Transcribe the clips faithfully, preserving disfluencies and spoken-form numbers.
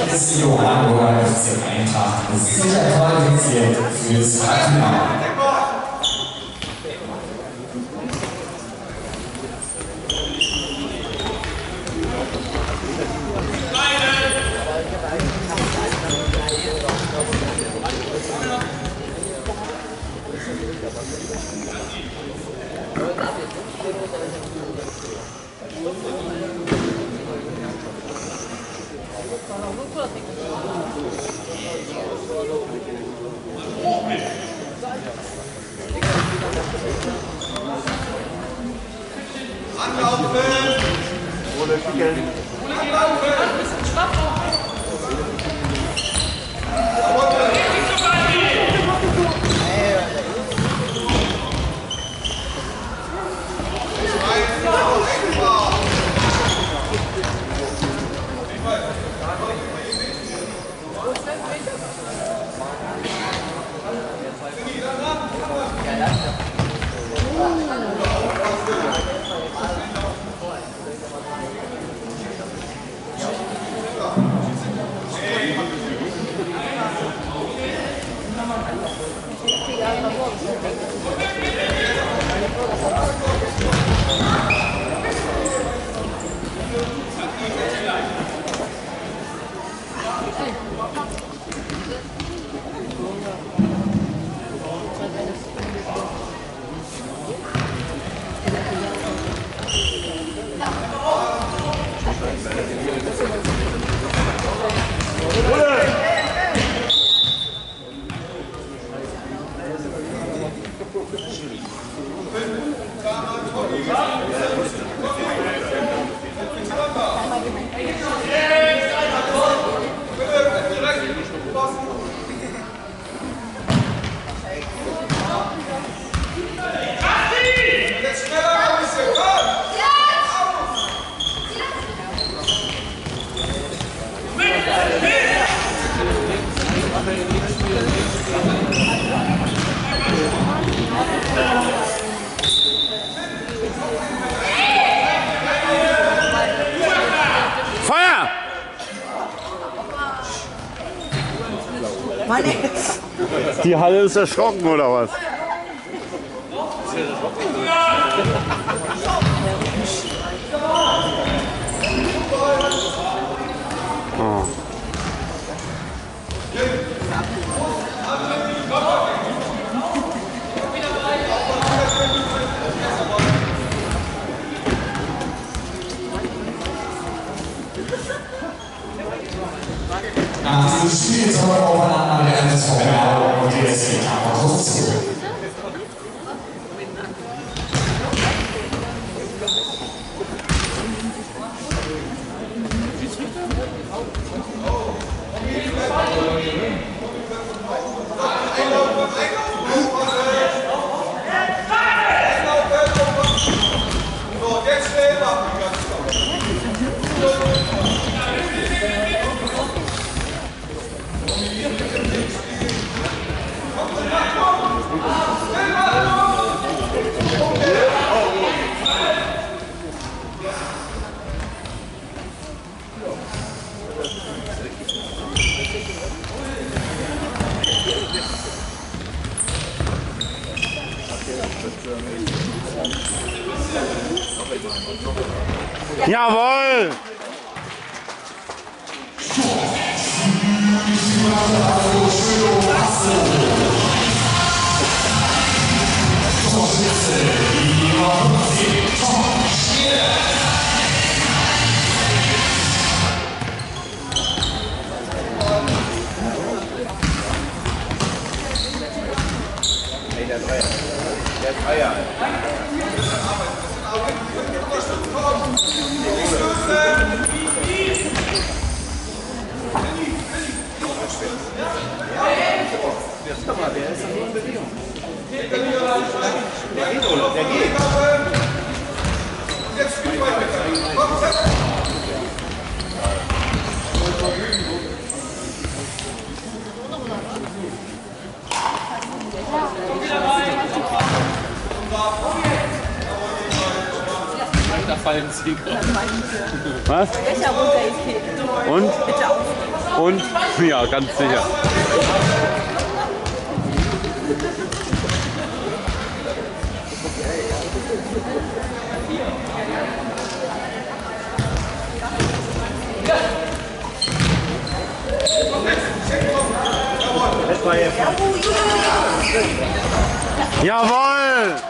ist die Johann F C Eintracht sicher qualifiziert fürs Halbfinale. Anlaufen! Oder schicken! Anlaufen! Feuer! Die Halle ist erschrocken, oder was? Oh. Nach diesem Spiel soll man aufeinander der M S V Bernau und die S G Karlsruhe zurück. Jawohl! Der Dreier. Der Dreier. Der ist nur in Bewegung. Der geht, oder? Der geht. Jetzt spielt weiter. Was? Becher runter ist Und? Bitte auf. Und? Ja, ganz sicher. Jawohl!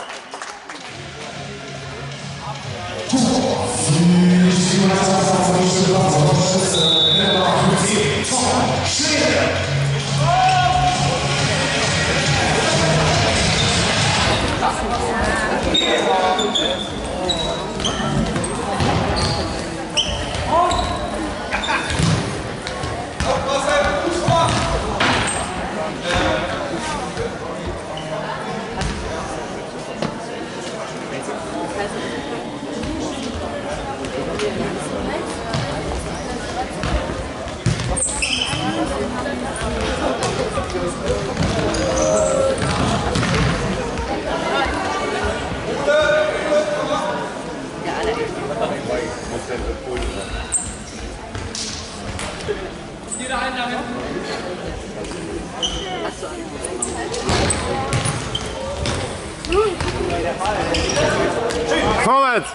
Vorwärts!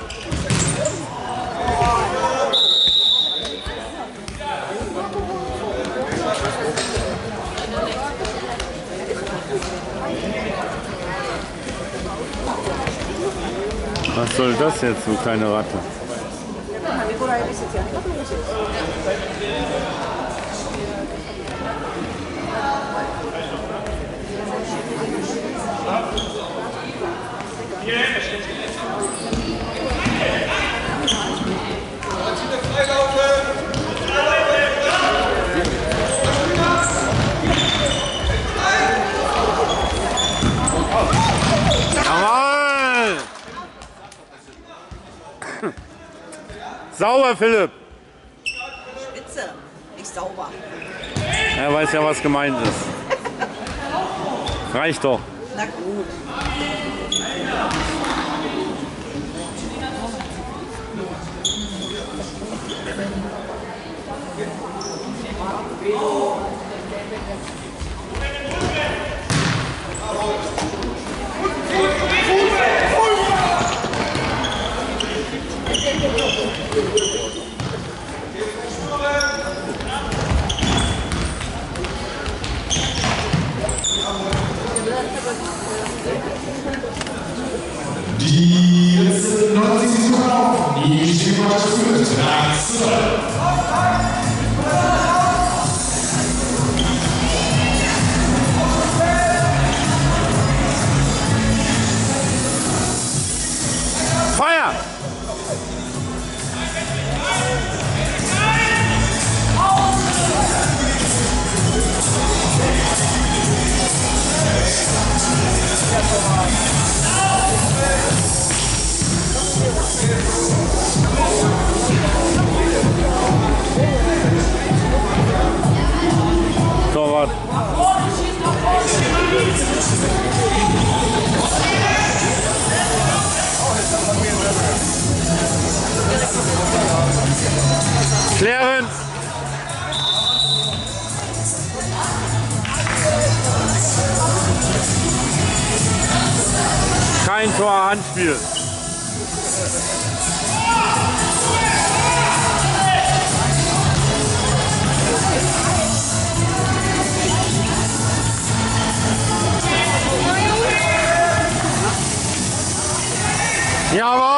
Was soll das jetzt, so kleine Ratte? Jawohl! Sauber, Philipp! Spitze, nicht sauber. Er weiß ja, was gemeint ist. Reicht doch. Na gut. Die letzte neunzig Sekunden auf. Die Spielmannschaft führt drei zu null. Feuer! Torwart. Klären. Kein Tor, Handspiel. Jawohl!